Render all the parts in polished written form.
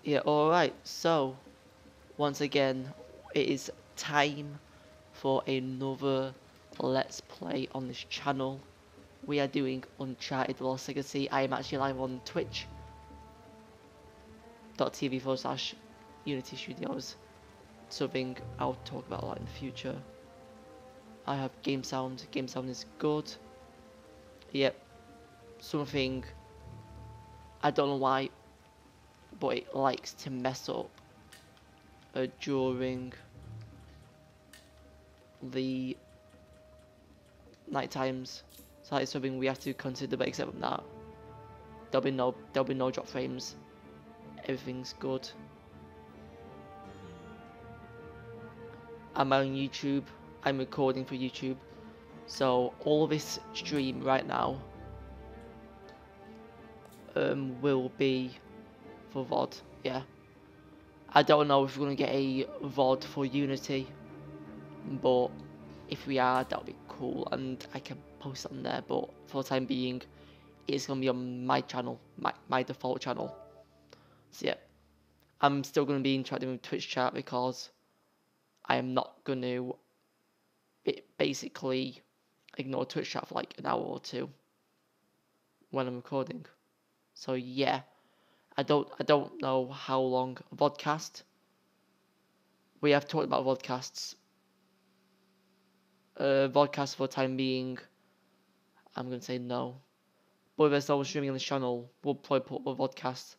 Yeah, alright, so once again, it is time for another Let's Play on this channel. We are doing Uncharted Lost Legacy. I am actually live on twitch.tv/Unity Studios. Something I'll talk about a lot in the future. I have game sound. Game sound is good. Yep, something I don't know why, but it likes to mess up during the night times. So that's something we have to consider, but except from that, there'll be no drop frames. Everything's good. I'm on YouTube. I'm recording for YouTube. So all this stream right now will be for VOD. Yeah. I don't know if we're gonna get a VOD for Unity, but if we are, that'll be cool, and I can post it on there. But for the time being, it's gonna be on my channel, my default channel. So yeah, I'm still gonna be interacting with Twitch chat because I am not gonna basically ignore Twitch chat for like an hour or two when I'm recording. So yeah, I don't know how long vodcast. We have talked about vodcasts. Vodcast for the time being, I'm gonna say no. But if there's no streaming on the channel, we'll probably put up a vodcast.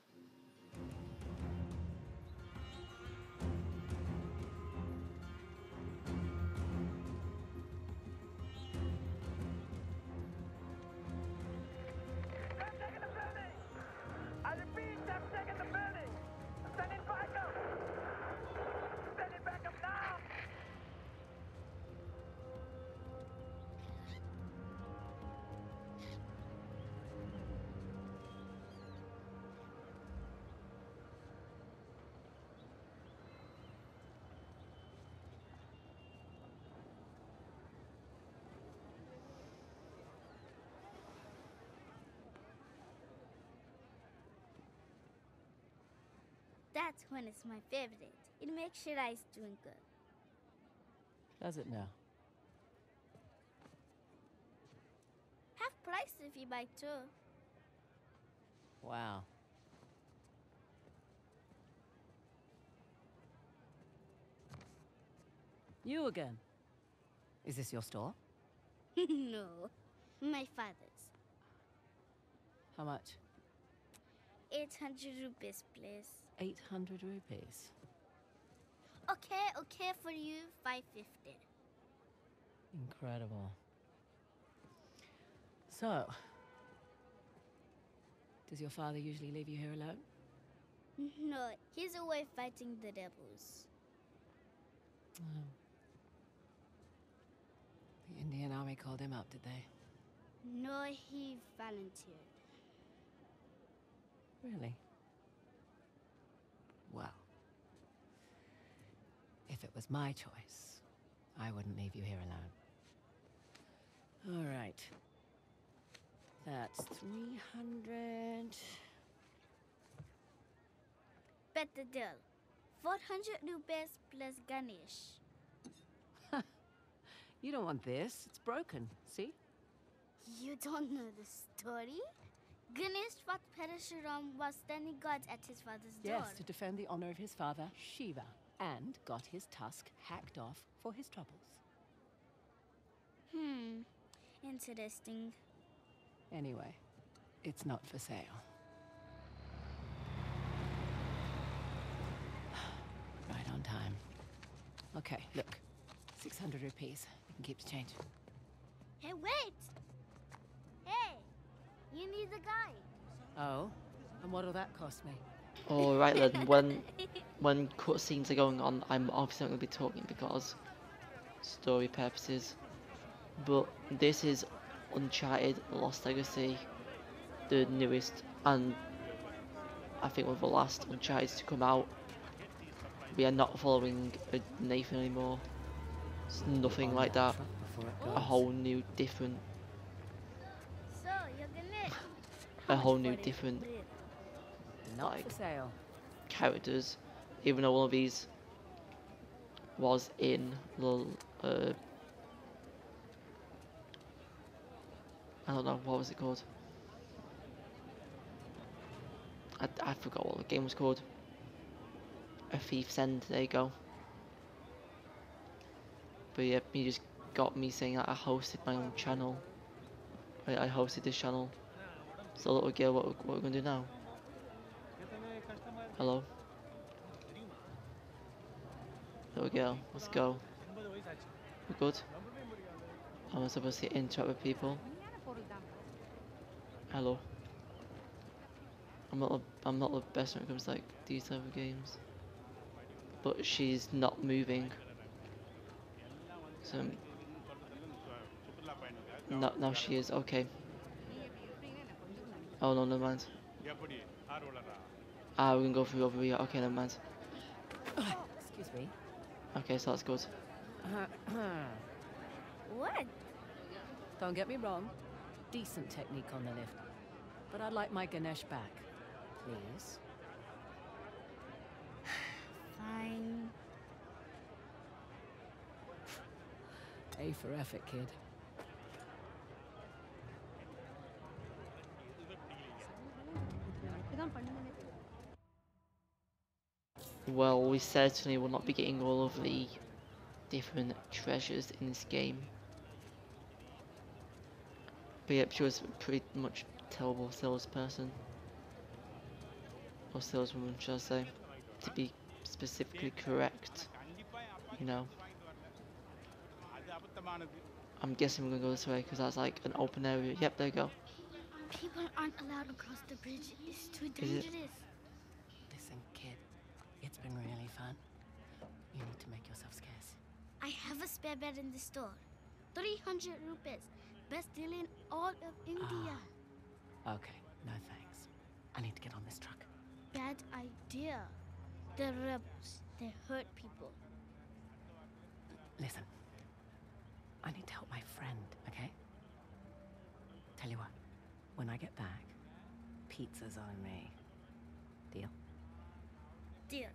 That's when it's my favorite. It makes sure I'm doing good. Does it now? Half price if you buy two. Wow. You again? Is this your store? No, my father's. How much? 800 rupees, please. 800 rupees. Okay, for you, 550. Incredible. So, does your father usually leave you here alone? No, he's away fighting the rebels. The Indian army called him up, did they? No, he volunteered. Really? Well, if it was my choice, I wouldn't leave you here alone. All right. That's 300. Better deal. 400 rupees plus Ganesh. You don't want this. It's broken. See? You don't know the story? Ganesh fought Parashuram was standing guard at his father's door. Yes, to defend the honor of his father, Shiva, and got his tusk hacked off for his troubles. Interesting. Anyway, it's not for sale. Right on time. Okay, look. 600 rupees. You can keep the change. Hey, wait! Hey, you need the guide. Oh? And what'll that cost me? Alright then, when cutscenes are going on, I'm obviously not going to be talking because story purposes. But this is Uncharted Lost Legacy, the newest and I think one of the last Uncharted to come out. We are not following Nathan anymore. It's nothing like that. A whole new different So, you're Ganesh. a How much whole for new it? different Not like for sale. characters, even though one of these was in the I don't know, what was it called? I forgot what the game was called. A Thief's End, there you go. But yeah, you just got me saying that I hosted my own channel. I hosted this channel. So little girl, what we're gonna do now? Hello? Little girl, let's go. We're good? I'm supposed to interact with people. Hello? I'm not the best when it comes to like these type of games. But she's not moving. So now she is, okay. Oh no, never mind. Ah, we can go through over here. Okay, never mind. Excuse me. Okay, so that's good. What? Don't get me wrong. Decent technique on the lift. But I'd like my Ganesh back. Please. Fine. A for effort, kid. Well, we certainly will not be getting all of the different treasures in this game. But yep, she was a pretty much terrible salesperson. Or saleswoman, should I say. To be specifically correct. You know. I'm guessing we're gonna go this way because that's like an open area. Yep, there you go. People aren't allowed across the bridge. It's too Is it? dangerous. Listen, kid. It's been really fun. You need to make yourself scarce. I have a spare bed in the store. 300 rupees. Best deal in all of India. Okay, no thanks. I need to get on this truck. Bad idea. The rebels, they hurt people. Listen. I need to help my friend, okay? Tell you what, when I get back, pizza's on me. Deal? Dear.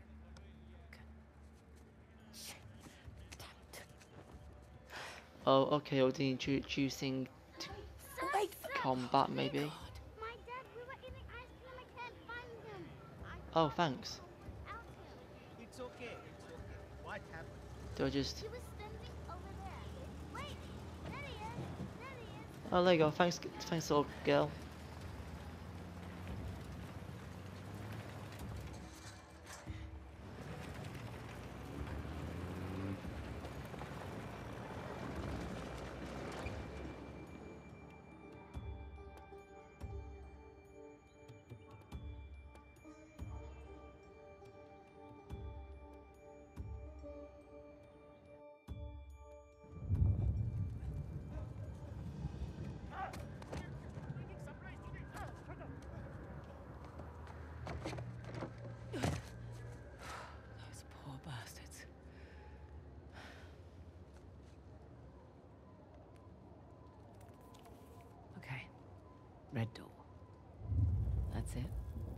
Shit. Damn it. Oh, okay, Odin introducing Wait! combat maybe. God. My dad, we were eating ice cream. I can't find them. Oh, thanks. Out here. It's okay. What happened? Do I just... He was standing over there. Wait, there he is. There he is. Oh, there you go. Thanks, little girl. Those poor bastards. Okay. Red door. That's it.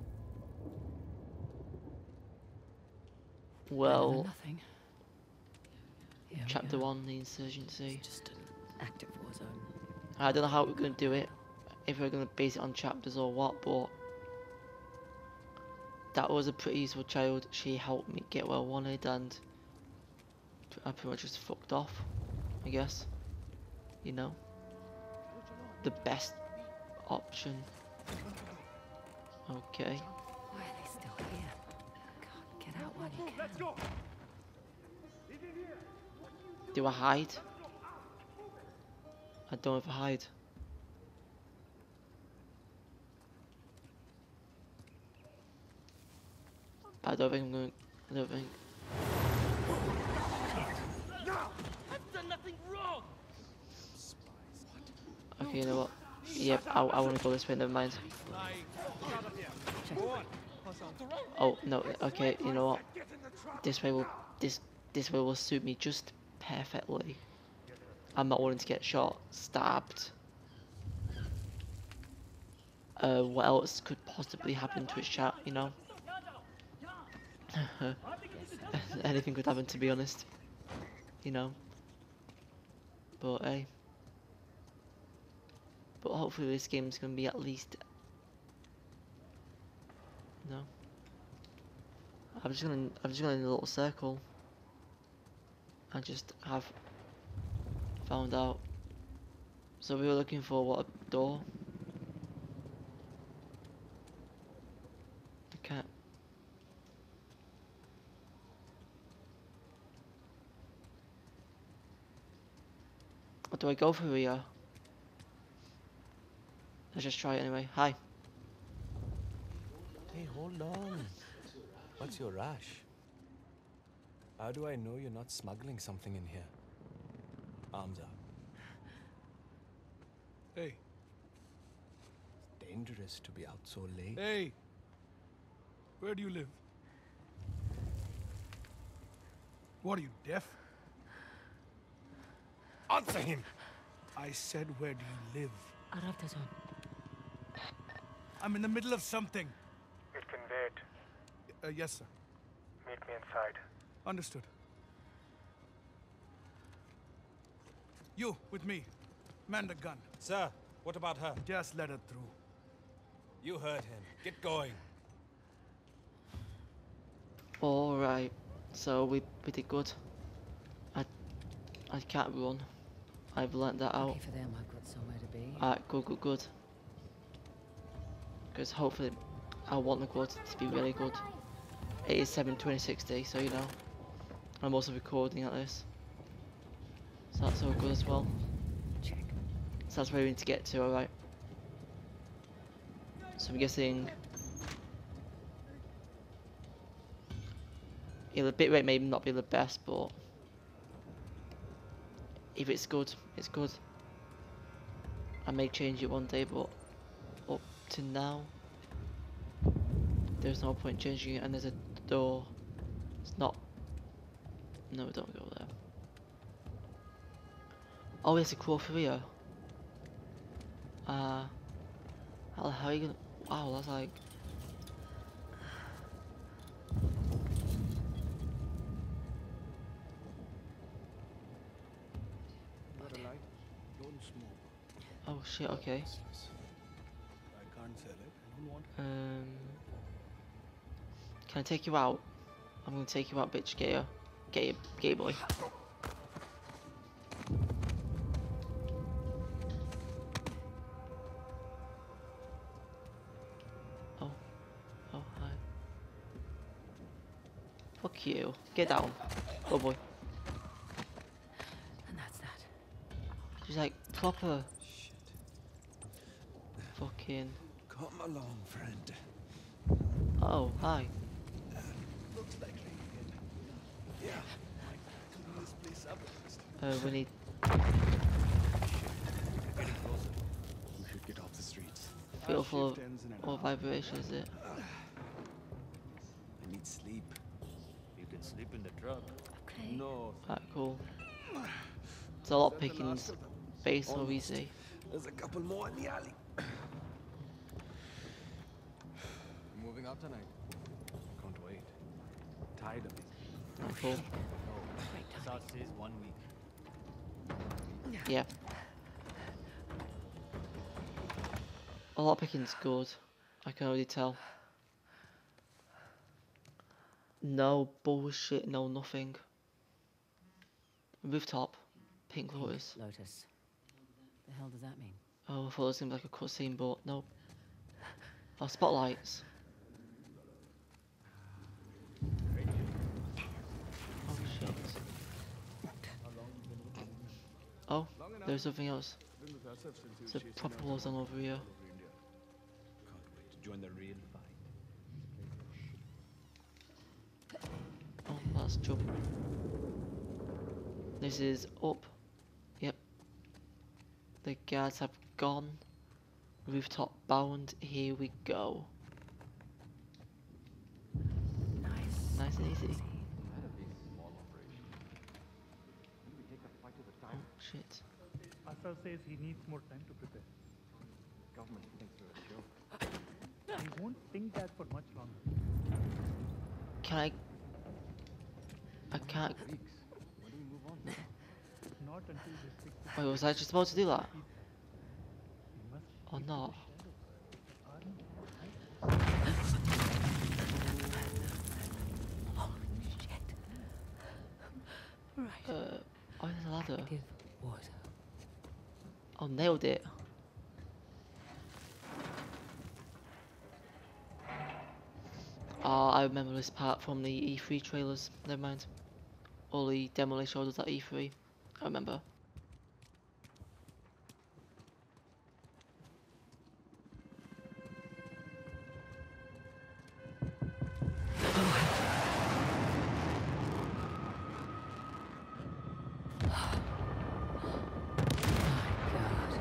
Better than Well, nothing. Here we chapter go. 1, the insurgency. Just an active war zone. I don't know how we're going to do it, if we're going to base it on chapters or what, but that was a pretty useful child. She helped me get where I wanted, and I pretty much just fucked off, I guess. You know? The best option. Okay. Why are they still here? God, get out while you can. Do I hide? I don't know if I hide. I don't think I'm going. I don't think. I've done nothing wrong. Okay, you know what? Yep, I want to go this way. Never mind. Oh no. Okay, you know what? This way will this way will suit me just perfectly. I'm not wanting to get shot, stabbed. What else could possibly happen to his chat? You know. Anything could happen, to be honest. You know. But hey. But hopefully this game's gonna be at least. No. I'm just gonna in a little circle. I just have found out. So we were looking for what, a door? I can't. What do I go for here? Let's just try it anyway. Hi. Hey, hold on. What's your rush? How do I know you're not smuggling something in here? Arms up. Hey, It's dangerous to be out so late. hey! Where do you live? What are you, deaf? Answer him! I said, where do you live? Arabtazon. I'm in the middle of something. It can wait. Yes, sir. Meet me inside. Understood. You, with me. Man the gun. Sir, what about her? Just let her through. You heard him. Get going. Alright. So we did good. I can't run. I've learnt that out. Okay, for them, I've got somewhere to be. Alright, good. Because hopefully I want the quality to be really good. It is 7/2060, so you know. I'm also recording at this. So that's all good as well. Check. So that's where we need to get to, alright. So I'm guessing... Yeah, the bitrate may not be the best, but... If it's good, it's good. I may change it one day, but... Up to now... There's no point changing it, and there's a door. It's not... No, don't go there. Oh, there's a crawl through here. How are you gonna... Wow, that's like... Don't smoke. Oh shit, okay. I can't sell it. I don't want Can I take you out? I'm gonna take you out, bitch. Get your gay boy. Oh, hi. Fuck you. Get down. Oh boy. And that's that. She's like proper Shit. fucking. Come along, friend. Oh, hi. Looks like rain. Yeah. Might clean this place up. We need. Getting closer. We should get off the streets. Feel full of shift ends in an all vibration, is it? I need sleep. You can sleep in the truck. Okay. No. Alright, cool. It's a lot pickings. Base so easy. There's a couple more in the alley. Moving out tonight. Can't wait. Tired of it. Alright, cool. South says 1 week. Yeah. A lot picking's good. I can already tell. No bullshit, no nothing. Rooftop. Pink Lotus. Lotus. The hell does that mean? Oh, I thought it was gonna be like a cutscene, but nope. Oh, spotlights. Oh shit. Oh, there's something else. There's a proper war zone over here. Can't wait to join the real fight. Oh, that's jump. This is up. Yep. The guards have gone. Rooftop bound. Here we go. Nice. Nice and easy. Oh shit. Asad says he needs more time to prepare. Government thinks we're a joke. He won't think that for much longer. Can I can't. Weeks. When do we move on? Not until district Wait, was I just supposed to do that? we must Or keep not? the shadow. Oh, shit. Right. Oh, there's a ladder. Give water. Oh, nailed it. Oh, I remember this part from the E3 trailers. Never mind. All the demo they showed us at E3. I remember. God.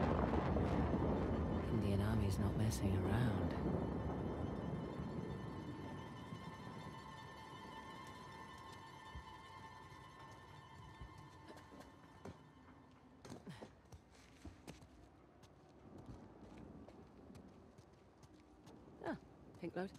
Indian Army's not messing around. Ah, pink load.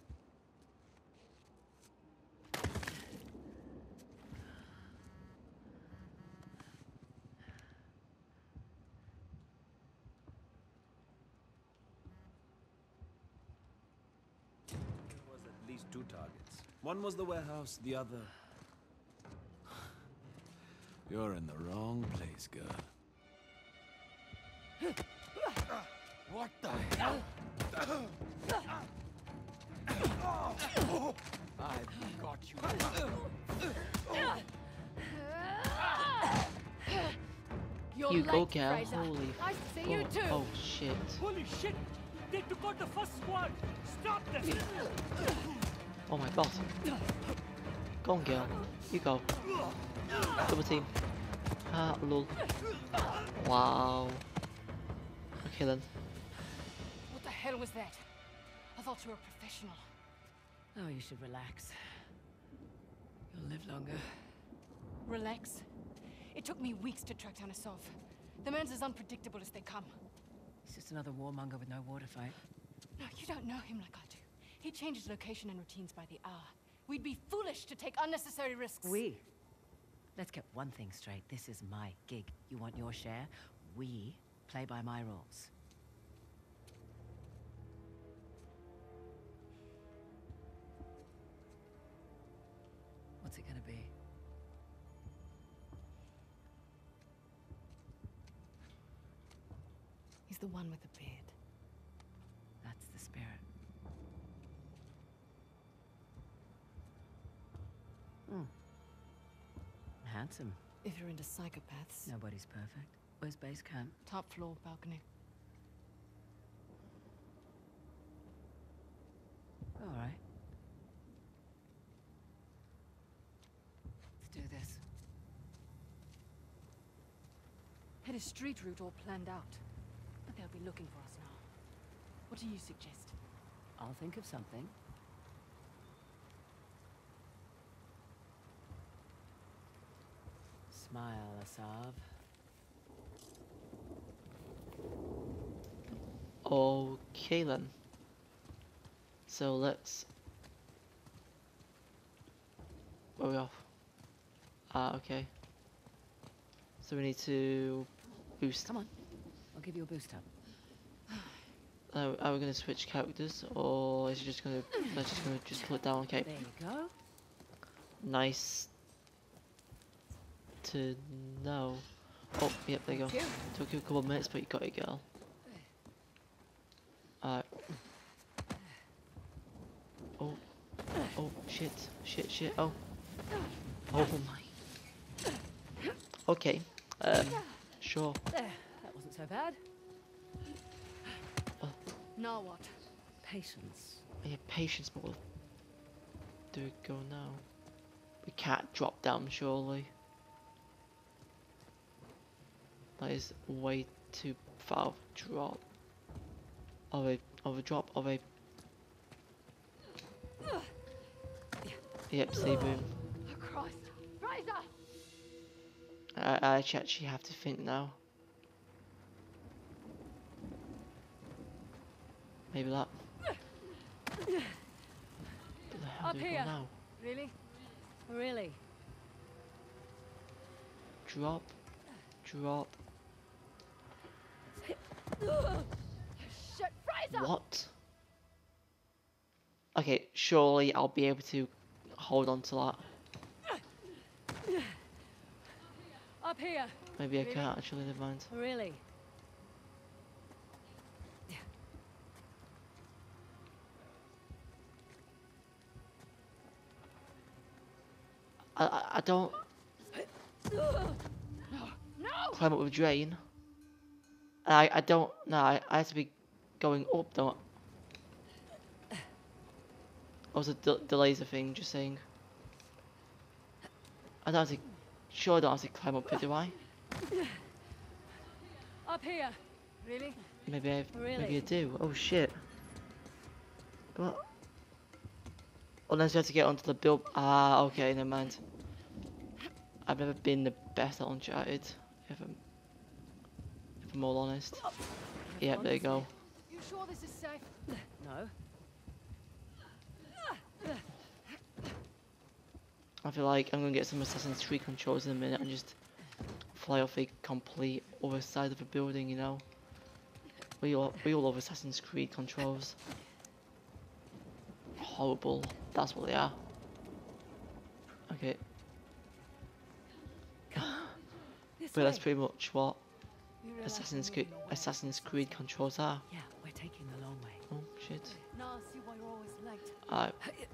There was at least 2 targets. One was the warehouse, the other... You're in the wrong place, girl. What the hell? I've got you. You go, girl. Holy Nice to see you fuck. too. Oh shit. Holy shit! They took out the first squad! Stop them! Oh my god. Go on, girl. You go. Double team. Ah, lol. Wow. Okay then. What the hell was that? I thought you were a professional. Oh, you should relax. You'll live longer. Relax. It took me weeks to track down Asov. The man's as unpredictable as they come. He's just another warmonger with no war to fight. No, you don't know him like I do. He changes location and routines by the hour. We'd be foolish to take unnecessary risks. We? Let's get one thing straight. This is my gig. You want your share? We play by my rules. What's it gonna be? He's the one with the beard. That's the spirit. Handsome. If you're into psychopaths. Nobody's perfect. Where's base camp? Top floor, balcony. All right. Let's do this. Had a street route all planned out. But they'll be looking for us now. What do you suggest? I'll think of something. Smile, Asav. Okay then. So let's... Where are we off? Ah, okay. So we need to boost. Come on. I'll give you a boost up. Are we gonna switch characters, or is it just gonna? Let's just gonna put it down. Okay. There you go. Nice to know. Oh, yep, there you go. Took you a couple of minutes, but you got it, girl. Alright. Oh. Oh, shit. Shit, shit. Oh. Oh my. Okay. Sure. There. That wasn't so bad. Now what? Patience. Yeah, patience, but we'll do it go now. We can't drop down, surely. That is way too far of a drop. Of a drop of a... Yep, see boom. Oh, Christ. Fraser! I actually have to think now. Maybe that. Where the hell Up do we here. go now? Really? Really? Drop. Drop. Shit, Fraser! What? Okay, surely I'll be able to hold on to that. Up here. Maybe I Really? can't actually, never mind. Really? I don't No! climb up with drain. And I don't, no, I have to be going up, don't I? Or was it the laser thing, just saying? I don't have to, sure I don't have to climb up it, do I? Up here. Really? Maybe Really? I do. Oh shit. What? Unless you have to get onto the build. Ah, okay, never mind. I've never been the best at Uncharted, if I'm all honest. Yeah, there you go. You sure this is safe? No. I feel like I'm gonna get some Assassin's Creed controls in a minute and just fly off a complete other side of a building, you know? We all love Assassin's Creed controls. Horrible. That's what they are. Okay. But that's pretty much what You realize Assassin's you're Creed moving away. controls are. Yeah, we're taking the long way. Oh shit. Now I see why you're always late. Alright.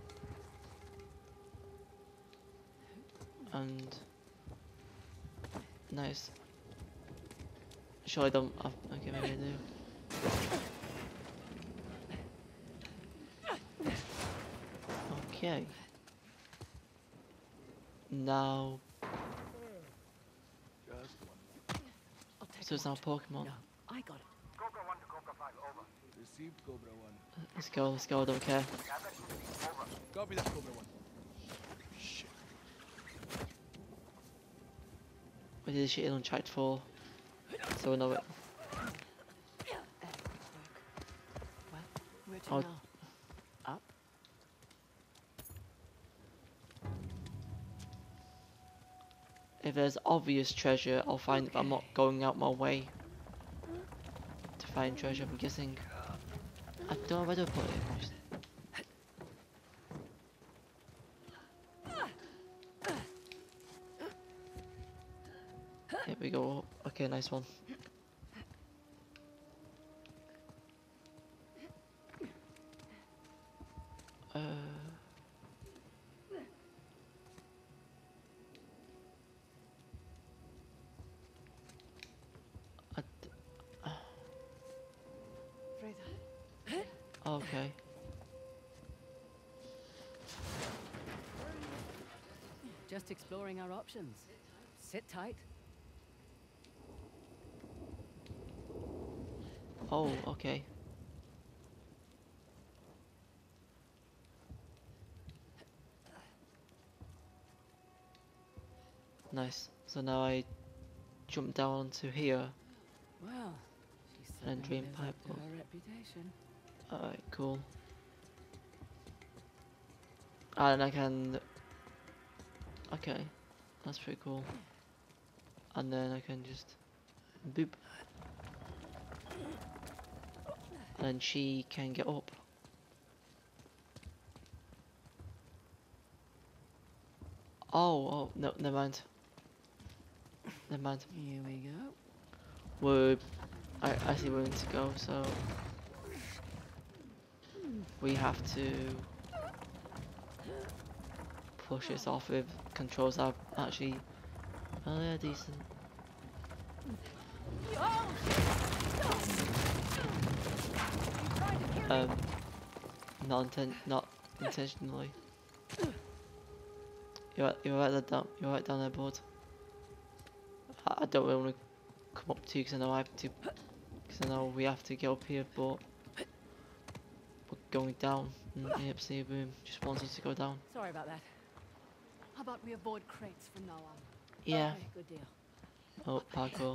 And nice. Sure I don't have, okay, maybe I do. Okay. Now I'll take so it's now Pokemon. No, I got it. Cobra 1 to Cobra 5, over. Received Cobra 1. Let's go, I don't care. Over. Copy that, Cobra 1. Shit. We did this shit in Uncharted 4. So we know it. Where to Oh. now? Up? If there's obvious treasure, I'll find it, but I'm not going out my way to find treasure, I'm guessing. I don't know where to put it. Just- Here we go. Okay, nice one. I d- Fraser. okay. Just exploring our options. Sit tight. Oh, okay. Nice. So now I jump down onto here. Well, she And certainly dream lives pipe up to up. her reputation. Alright, cool. And I can... Okay, that's pretty cool. And then I can just... Boop. And then she can get up. Oh, no, never mind. Never mind. Here we go. We're... I see where we need to go, so... We have to... push this off with controls that are actually... Oh, they're decent. Not intentionally. You're right down there, bud. I don't really want to come up to you because I know I have to. Because I know we have to get up here, but we're going down. And yep, see, boom. Just wants us to go down. Sorry about that. How about we avoid crates from now on? Yeah. Okay, good deal. Oh, parkour.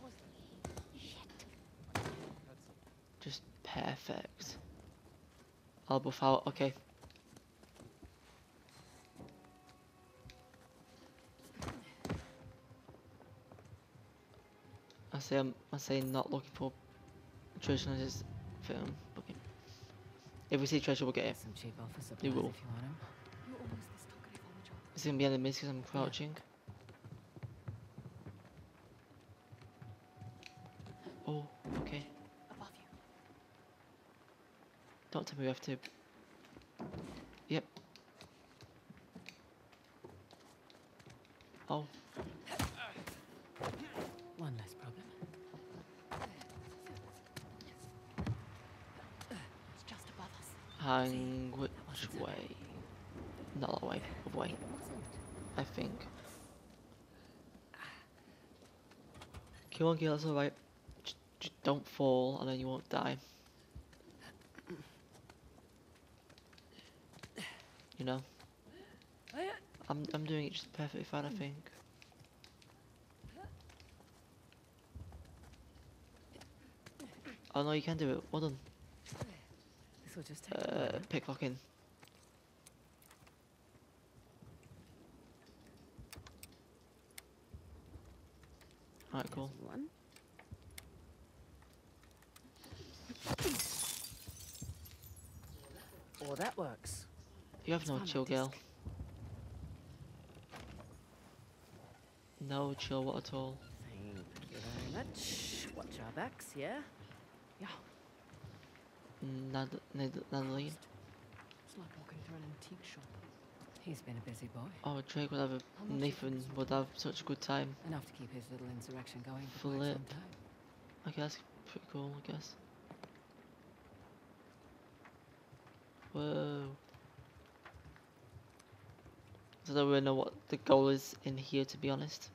Just perfect. I'll buff out. Okay. I say not looking for treasure in this film. Okay. If we see treasure, we'll get it. Some cheap office You supplies will. if you want 'em. You're almost this talkative on the job. It's gonna be enemies because I'm crouching. Oh, okay. Above you. Don't tell me we have to. Yep. Oh, One less problem. It's just above us. hang which way? Not that way. Other way. I think. Come on, girl, that's alright. Just don't fall and then you won't die. You know? I'm doing it just perfectly fine, I think. Oh no, you can do it. Well done. This will just take a moment. Pickpocketing. Alright, cool. There's one. Oh, that works. You have no found my chill, girl. disc. No chill what at all. Thank you very much. Watch our backs, yeah? Yeah. Nadeline. It's like walking through an antique shop. He's been a busy boy. Oh, Drake would have a How much Nathan is this would have such a good time. Enough to keep his little insurrection going for quite Flip. some time. I guess pretty cool, I guess. Whoa. So I don't really know what the goal is in here, to be honest.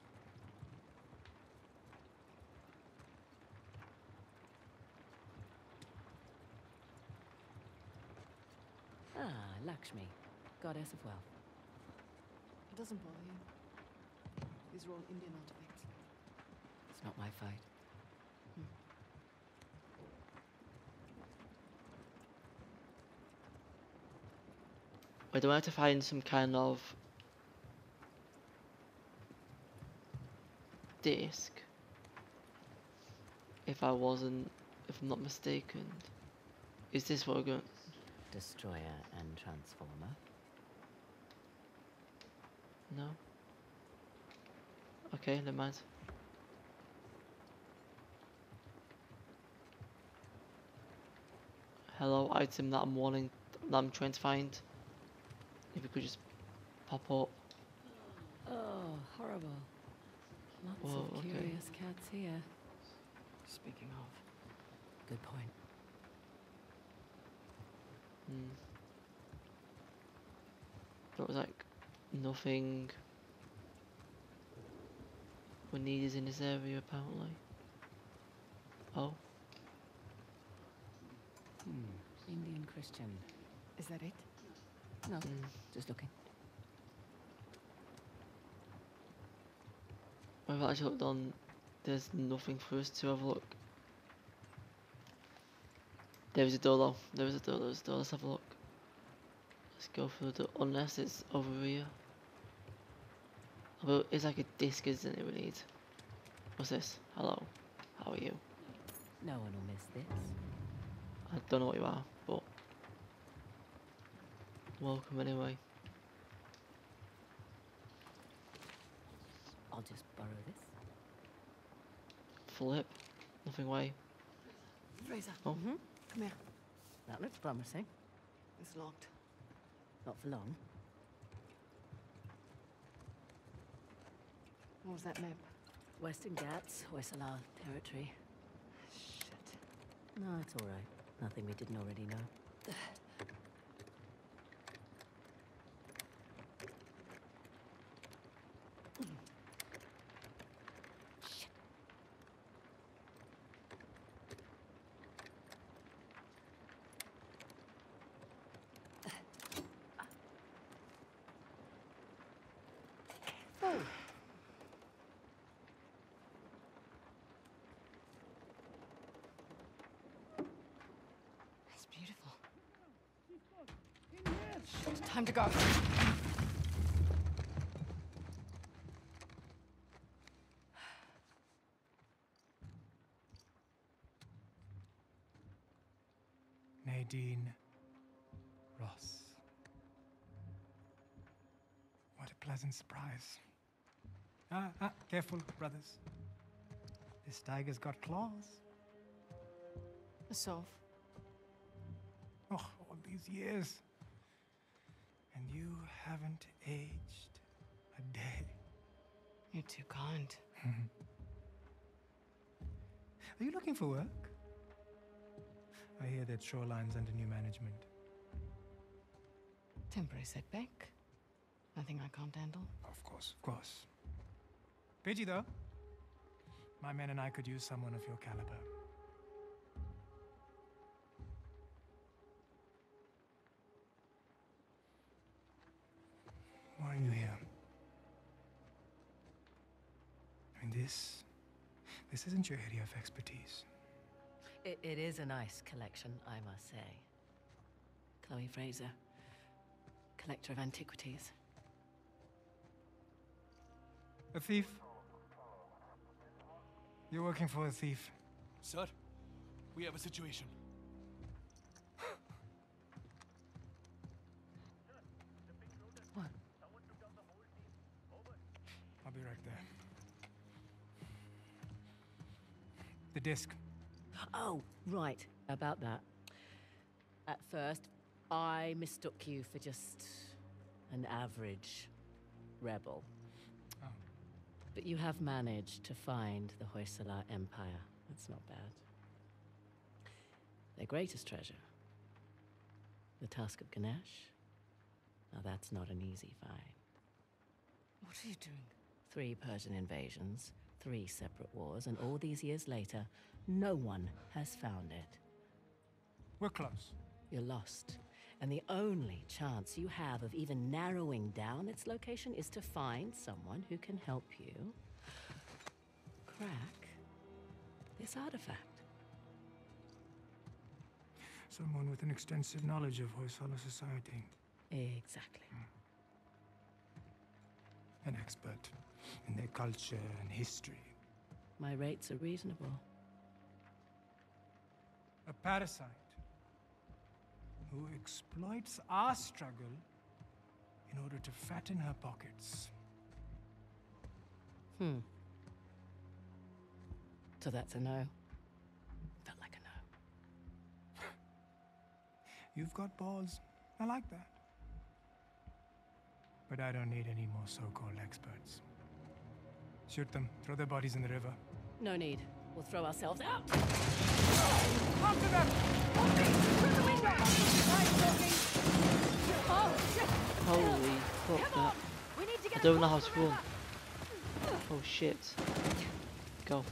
Ah, Lakshmi, goddess of wealth. It doesn't bother you. These are all Indian artifacts. It's not my fight. Wait, do I have to find some kind of disc? If I'm not mistaken. Is this what we're going? Destroyer and transformer. No. Okay, never mind. Hello, item that I'm trying to find. If we could just pop up. Oh, horrible. Lots Whoa, of okay. curious cats here. Speaking of. Good point. There was like nothing we need is in this area apparently. Oh, Indian Christian. Is that it? No, just looking. I've actually looked on. There's nothing for us to have a look. There is a door though. There is a door. There's a door. Let's have a look. Let's go through the door. Unless it's over here. But it's like a disc, isn't it? We need. What's this? Hello. How are you? No one will miss this. I don't know what you are, but welcome anyway. I'll just borrow this. Flip. Nothing way. Fraser, Oh. come here. That looks promising. It's locked. Not for long. What was that map? Western Ghats, Hoysala territory. Shit. No, it's all right. Nothing we didn't already know. It's beautiful. Shit, time to go. Dean Ross. What a pleasant surprise. Careful, brothers. This tiger's got claws. So, Oh, all these years. And you haven't aged a day. you're too kind. Are you looking for work? I hear that Shoreline's under new management. Temporary setback. Nothing I can't handle. Of course, of course. Pidgey, though. My men and I could use someone of your caliber. Why are you here? I mean, this isn't your area of expertise. It is a nice collection, I must say. Chloe Fraser, collector of antiquities. A thief? You're working for a thief. Sir, we have a situation. What? I'll be right there. The disc. Oh, right, about that. At first, I mistook you for just an average rebel. Oh. But you have managed to find the Hoysala Empire. That's not bad. Their greatest treasure, the Tusk of Ganesh. Now that's not an easy find. What are you doing? 3 Persian invasions, 3 separate wars, and all these years later, no one has found it. We're close. You're lost. And the only chance you have of even narrowing down its location is to find someone who can help you crack this artifact. Someone with an extensive knowledge of Hoysala society. Exactly. An expert in their culture and history. My rates are reasonable. A parasite who exploits our struggle in order to fatten her pockets. So that's a no. Felt like a no. You've got balls. I like that. But I don't need any more so-called experts. Shoot them. Throw their bodies in the river. No need. We'll throw ourselves out. After them! Holy fuck that. We need to I get don't know how to run. Oh shit. Go.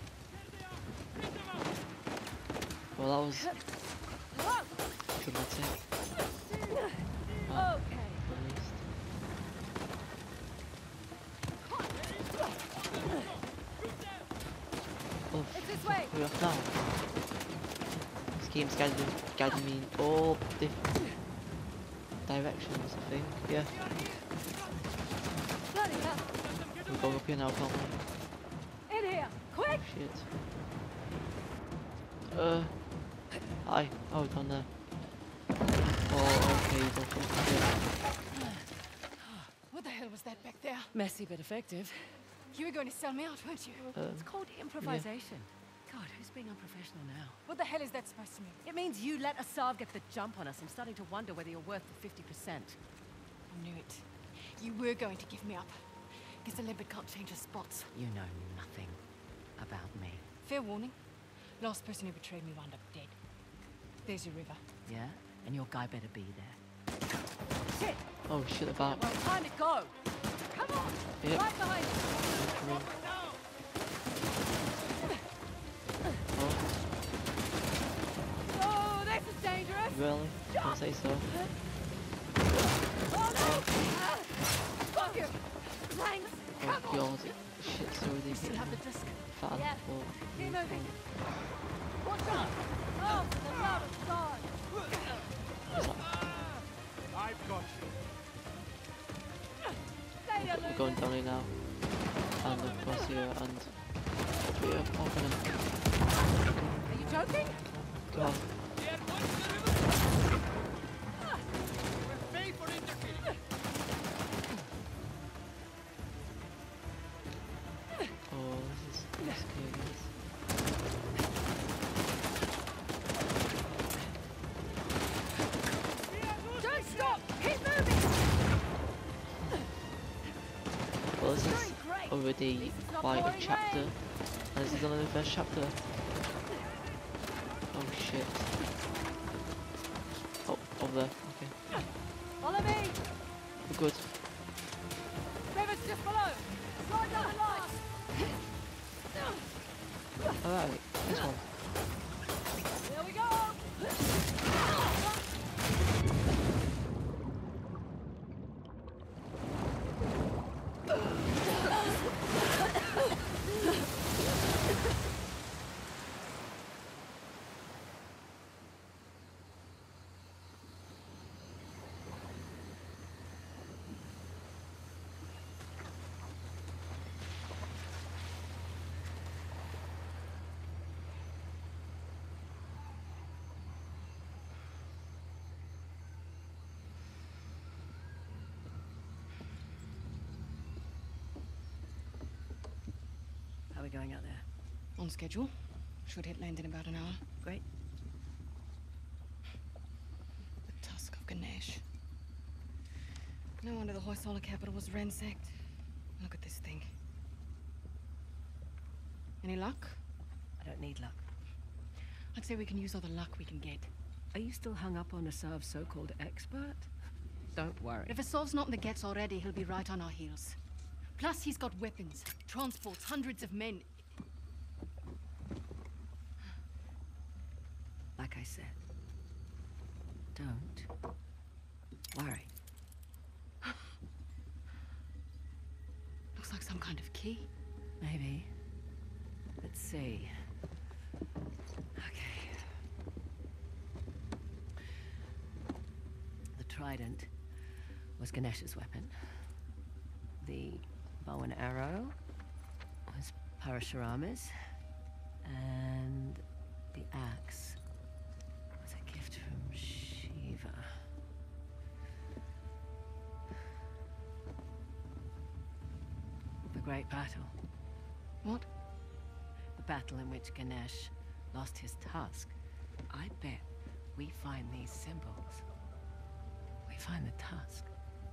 Well, that was dramatic. Well, at least. Oh, It's this way. we're off now. This game's guiding me in all different directions, I think. Yeah. Bloody hell. We're going up here now, can't we? In here. Quick. Shit. Hi. Oh, down there. Oh, okay, don't fucking What the hell was that back there? Messy but effective. You were going to sell me out, weren't you? It's called improvisation. God, who's being unprofessional now? What the hell is that supposed to mean? It means you let Asav get the jump on us. I'm starting to wonder whether you're worth the 50%. I knew it. You were going to give me up. Guess a leopard can't change his spots. You know nothing about me. Fair warning. Last person who betrayed me wound up dead. There's your river. Yeah? And your guy better be there. Shit! Oh shit, about. Well, time to go! Come on! Yep. Right behind you! Come on. Oh, Oh, this is dangerous! really? I'll say so. Oh no! Fuck you! Thanks! Oh god, shit's so You still have the ridiculous. disc? Fat Yeah. full. Keep moving! Watch out! Oh, for the love of God! I've got you. Stay there, We're going down here now. And across here and we're popping him. Are you joking? God. So this is already quite a chapter. And this is only the first chapter. Oh shit. Oh, over there, okay. Follow me! We're good. River's just below! Slide down the line! Alright, this one. Here we go! How are we going out there? On schedule. Should hit land in about an hour. Great. The Tusk of Ganesh. No wonder the Hoysala capital was ransacked. Look at this thing. Any luck? I don't need luck. I'd say we can use all the luck we can get. Are you still hung up on Asav's so-called expert? Don't worry. If Asav's not in the Gets already, he'll be right on our heels. Plus, he's got weapons, transports, hundreds of men. Like I said, don't worry. Looks like some kind of key. Maybe. Let's see. Okay. The trident was Ganesh's weapon. The bow and arrow was Parashurama's. And the axe was a gift from Shiva. The Great Battle. What? The battle in which Ganesh lost his tusk. I bet we find these symbols. We find the tusk.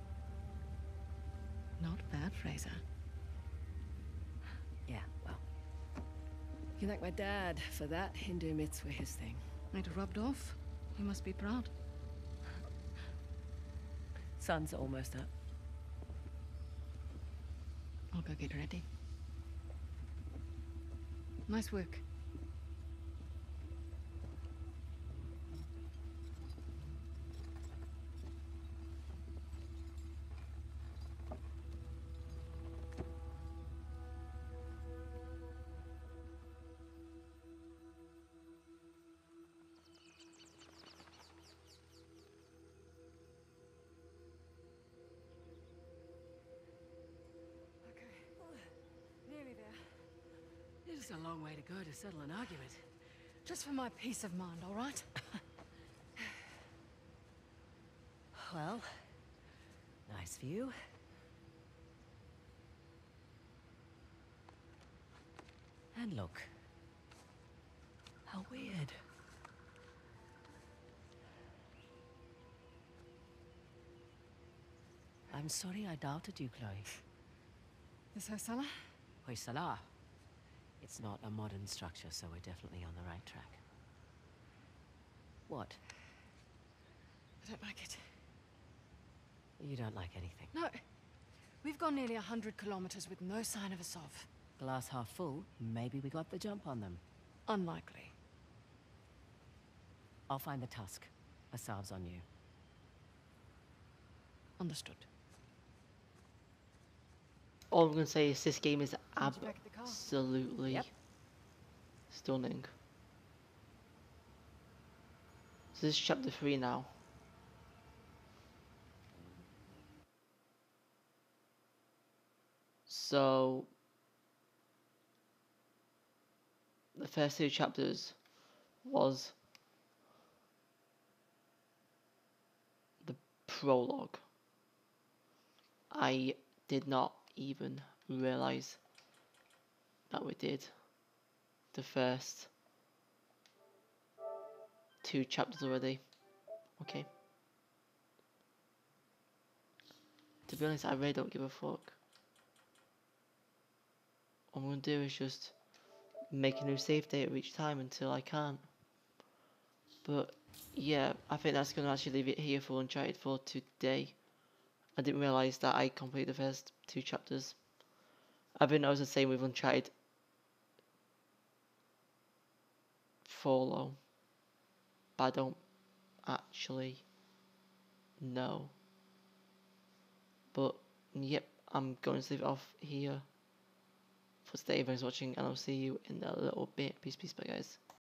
Not bad, Fraser. Yeah, well. You can thank my dad for that. Hindu myths were his thing. It rubbed off. You must be proud. Sun's almost up. I'll go get ready. Nice work. Nearly there. It's a long way to go to settle an argument. Just for my peace of mind, all right? Well, nice view. And look. How weird. I'm sorry I doubted you, Chloe. Is Hoysala? Hoysala. It's not a modern structure, so we're definitely on the right track. What? I don't like it. You don't like anything. No. We've gone nearly 100 kilometers with no sign of Asav. Glass half full, maybe we got the jump on them. Unlikely. I'll find the tusk. Asav's on you. Understood. All I'm gonna say is this game is Find you back at the car. absolutely Yep. stunning. So this is chapter 3 now. So the first 2 chapters was the prologue. I did not even realize that we did the first 2 chapters already. Okay. To be honest, I really don't give a fuck. I'm going to do is just make a new save date each time until I can't. But yeah, I think that's going to actually leave it here for Uncharted 4 today. I didn't realise that I completed the first 2 chapters. I think that was the same with Uncharted 4 but I don't actually know. But yep, I'm going to leave it off here for today. Thanks for watching, and I'll see you in a little bit. Peace, bye guys.